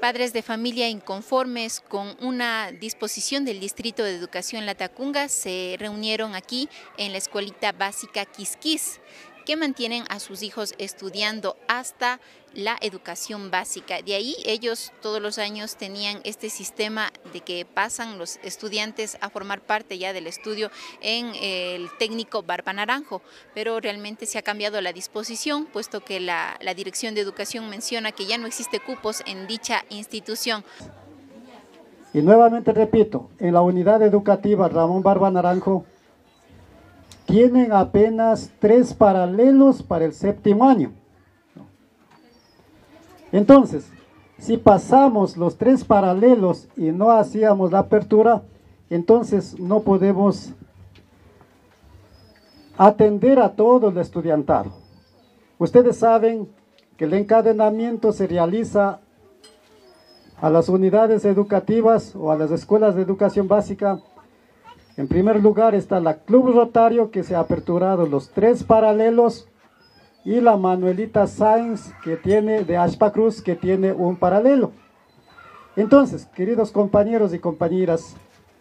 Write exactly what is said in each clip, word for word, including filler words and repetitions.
Padres de familia inconformes con una disposición del Distrito de Educación Latacunga se reunieron aquí en la escuelita básica Quisquis, que mantienen a sus hijos estudiando hasta la educación básica. De ahí ellos todos los años tenían este sistema de que pasan los estudiantes a formar parte ya del estudio en el técnico Barba Naranjo, pero realmente se ha cambiado la disposición, puesto que la, la Dirección de Educación menciona que ya no existe cupos en dicha institución. Y nuevamente repito, en la unidad educativa Ramón Barba Naranjo tienen apenas tres paralelos para el séptimo año. Entonces, si pasamos los tres paralelos y no hacíamos la apertura, entonces no podemos atender a todo el estudiantado. Ustedes saben que el encadenamiento se realiza a las unidades educativas o a las escuelas de educación básica. En primer lugar está la Club Rotario, que se ha aperturado los tres paralelos, y la Manuelita Sáenz, que tiene, de Ashpa Cruz, que tiene un paralelo. Entonces, queridos compañeros y compañeras,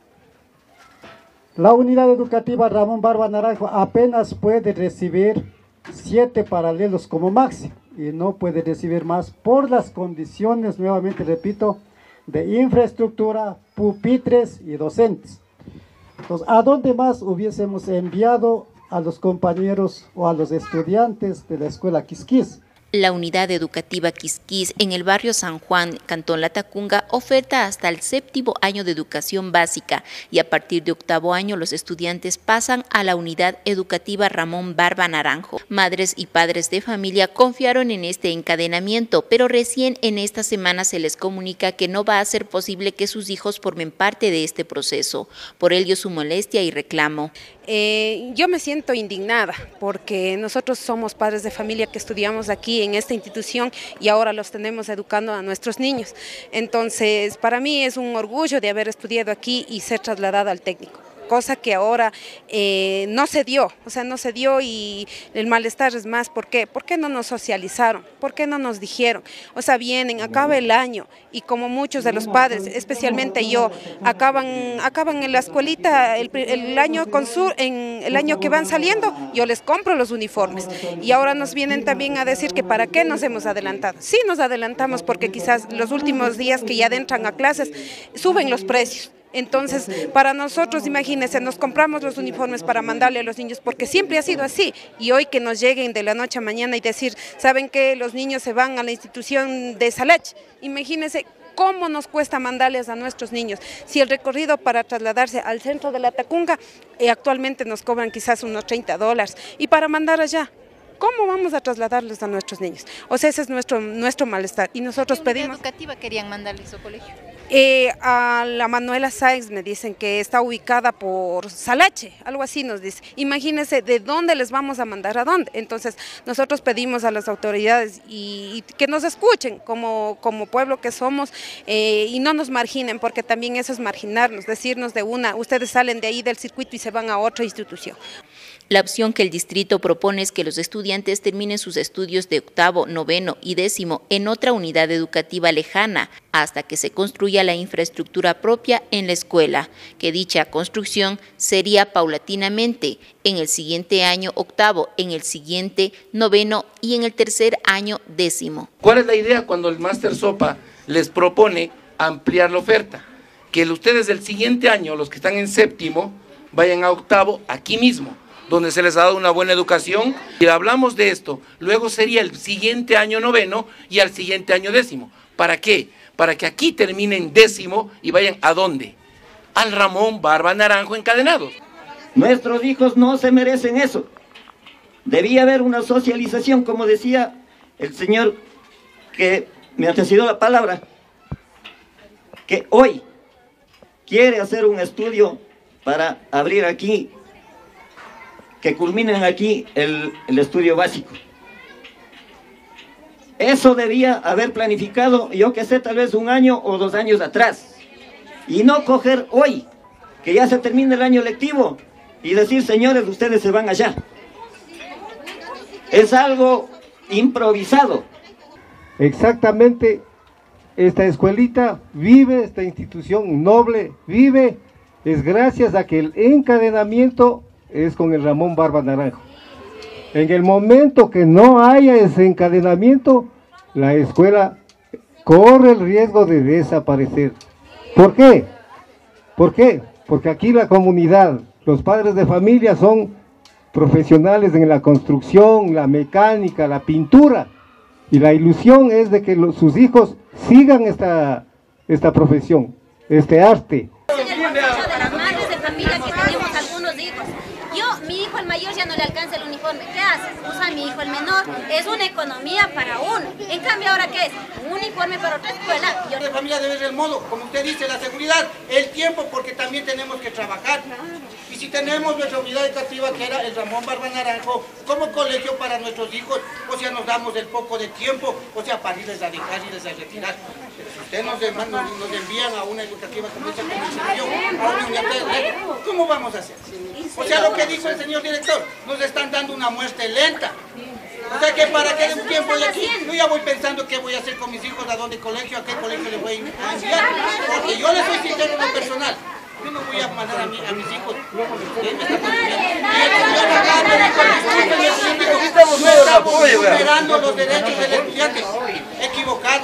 la unidad educativa Ramón Barba Naranjo apenas puede recibir siete paralelos como máximo, y no puede recibir más por las condiciones, nuevamente repito, de infraestructura, pupitres y docentes. Entonces, ¿a dónde más hubiésemos enviado a los compañeros o a los estudiantes de la escuela Quisquis? La unidad educativa Quisquis en el barrio San Juan, Cantón Latacunga, oferta hasta el séptimo año de educación básica y a partir de octavo año los estudiantes pasan a la unidad educativa Ramón Barba Naranjo. Madres y padres de familia confiaron en este encadenamiento, pero recién en esta semana se les comunica que no va a ser posible que sus hijos formen parte de este proceso. Por ello su molestia y reclamo. Eh, yo me siento indignada porque nosotros somos padres de familia que estudiamos aquí en esta institución y ahora los tenemos educando a nuestros niños. Entonces, para mí es un orgullo de haber estudiado aquí y ser trasladada al técnico, cosa que ahora eh, no se dio, o sea, no se dio y el malestar es más. ¿Por qué? ¿Por qué no nos socializaron? ¿Por qué no nos dijeron? O sea, vienen, acaba el año y como muchos de los padres, especialmente yo, acaban, acaban en la escuelita el, el año con su, en el año que van saliendo, yo les compro los uniformes y ahora nos vienen también a decir que para qué nos hemos adelantado. Sí nos adelantamos porque quizás los últimos días que ya entran a clases suben los precios. Entonces, para nosotros, imagínense, nos compramos los uniformes para mandarle a los niños, porque siempre ha sido así, y hoy que nos lleguen de la noche a mañana y decir, ¿saben qué? Los niños se van a la institución de Salach. Imagínense cómo nos cuesta mandarles a nuestros niños. Si el recorrido para trasladarse al centro de Latacunga, eh, actualmente nos cobran quizás unos treinta dólares, y para mandar allá, ¿cómo vamos a trasladarles a nuestros niños? O sea, ese es nuestro, nuestro malestar, y nosotros ¿Qué pedimos... educativa querían mandarles al colegio? Eh, a la Manuela Sáenz me dicen que está ubicada por Salache, algo así nos dice. Imagínense de dónde les vamos a mandar a dónde. Entonces nosotros pedimos a las autoridades y, y que nos escuchen como, como pueblo que somos eh, y no nos marginen, porque también eso es marginarnos, decirnos de una, ustedes salen de ahí del circuito y se van a otra institución. La opción que el distrito propone es que los estudiantes terminen sus estudios de octavo, noveno y décimo en otra unidad educativa lejana hasta que se construya la infraestructura propia en la escuela, que dicha construcción sería paulatinamente en el siguiente año octavo, en el siguiente noveno y en el tercer año décimo. ¿Cuál es la idea cuando el Máster Sopa les propone ampliar la oferta? Que ustedes del siguiente año, los que están en séptimo, vayan a octavo aquí mismo, donde se les ha dado una buena educación. Y hablamos de esto, luego sería el siguiente año noveno y al siguiente año décimo. ¿Para qué? Para que aquí terminen décimo y vayan ¿a dónde? Al Ramón Barba Naranjo encadenados. Nuestros hijos no se merecen eso. Debía haber una socialización, como decía el señor que me antecedió la palabra, que hoy quiere hacer un estudio para abrir aquí, que culminen aquí el, el estudio básico. Eso debía haber planificado, yo que sé, tal vez un año o dos años atrás. Y no coger hoy, que ya se termina el año lectivo, y decir, señores, ustedes se van allá. Es algo improvisado. Exactamente esta escuelita vive, esta institución noble vive, es gracias a que el encadenamiento es con el Ramón Barba Naranjo. En el momento que no haya ese encadenamiento, la escuela corre el riesgo de desaparecer. ¿Por qué? ¿Por qué? Porque aquí la comunidad, los padres de familia son profesionales en la construcción, la mecánica, la pintura, y la ilusión es de que los, sus hijos sigan esta, esta profesión, este arte. En el proceso de las madres de familia que tenemos algunos hijos. Yo, mi hijo el mayor ya no le alcanza el uniforme. ¿Qué haces? Usa mi hijo el menor. Es una economía para uno. En cambio, ¿ahora qué es? Un uniforme para otra escuela. Yo... La familia debe ser el modo, como usted dice, la seguridad, el tiempo, porque también tenemos que trabajar. Y si tenemos nuestra unidad educativa, que era el Ramón Barba Naranjo, como colegio para nuestros hijos, o sea, nos damos el poco de tiempo, o sea, para irles a dejar, irles a retirar. Pero si ustedes nos, nos, nos envían a una educativa como esa, como yo, a una unidad, ¿cómo vamos a hacer? O sea, lo que dijo el señor director, nos están dando una muerte lenta. O sea que para que un tiempo de aquí, yo ya voy pensando qué voy a hacer con mis hijos, a dónde colegio, a qué colegio les voy a enviar. Porque yo les soy sincero en lo personal. Yo no voy a mandar a, mi, a mis hijos. Estamos vulnerando los derechos del estudiante. Equivocado.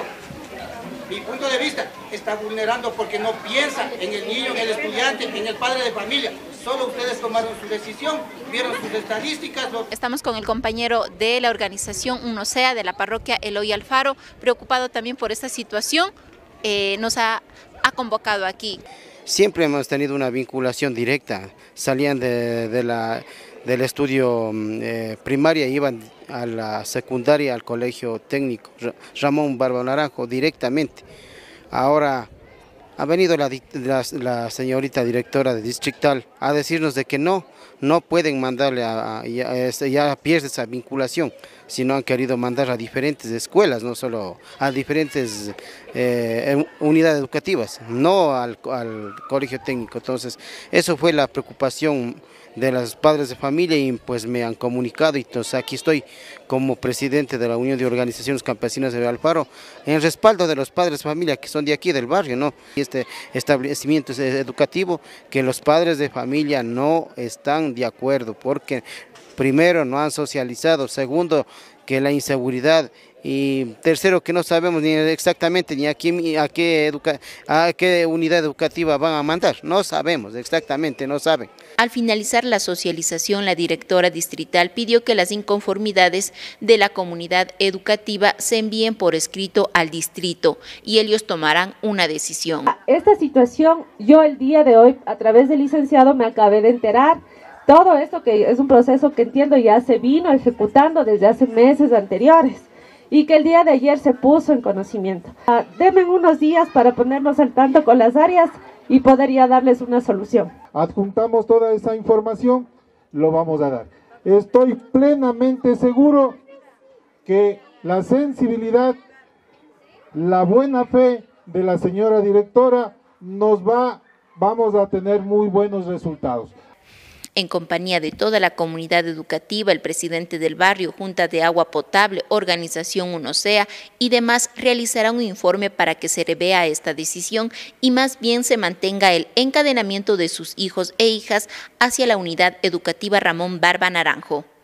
Mi punto de vista está vulnerando porque no piensa en el niño, en el estudiante, en el padre de familia. Solo ustedes tomaron su decisión, vieron sus estadísticas. Lo... Estamos con el compañero de la organización UNOSEA de la parroquia Eloy Alfaro, preocupado también por esta situación. Eh, nos ha, ha convocado aquí. Siempre hemos tenido una vinculación directa, salían de, de la, del estudio eh, primaria, iban a la secundaria, al colegio técnico Ramón Barba Naranjo directamente. Ahora ha venido la, la, la señorita directora de distrital a decirnos de que no, no pueden mandarle, a, a, ya, ya pierde esa vinculación, sino han querido mandar a diferentes escuelas, no solo a diferentes eh, unidades educativas, no al, al colegio técnico. Entonces, eso fue la preocupación de los padres de familia y pues me han comunicado, y entonces aquí estoy como presidente de la Unión de Organizaciones Campesinas de Alfaro, en respaldo de los padres de familia que son de aquí del barrio, ¿no? Este establecimiento educativo, que los padres de familia no están de acuerdo, porque primero no han socializado, segundo que la inseguridad, y tercero que no sabemos ni exactamente ni a qué, a qué, educa, a qué unidad educativa van a mandar, no sabemos exactamente, no saben. Al finalizar la socialización, la directora distrital pidió que las inconformidades de la comunidad educativa se envíen por escrito al distrito y ellos tomarán una decisión. Esta situación, yo el día de hoy, a través del licenciado, me acabé de enterar. Todo esto que es un proceso que entiendo ya se vino ejecutando desde hace meses anteriores y que el día de ayer se puso en conocimiento. Uh, denme unos días para ponernos al tanto con las áreas y poder ya darles una solución. Adjuntamos toda esa información, lo vamos a dar. Estoy plenamente seguro que la sensibilidad, la buena fe de la señora directora nos va, vamos a tener muy buenos resultados. En compañía de toda la comunidad educativa, el presidente del barrio, Junta de Agua Potable, Organización UNOSEA y demás realizará un informe para que se revea esta decisión y más bien se mantenga el encadenamiento de sus hijos e hijas hacia la unidad educativa Ramón Barba Naranjo.